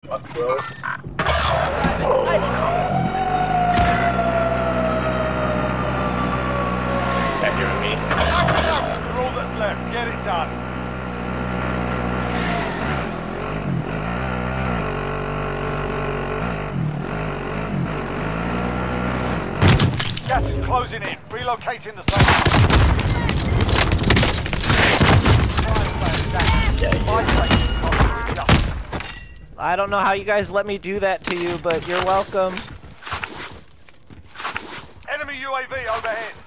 Fuck, bro. Back here with me. You're all that's left. Get it done. Gas is closing in. Relocating the safe. I don't know how you guys let me do that to you, but you're welcome. Enemy UAV overhead.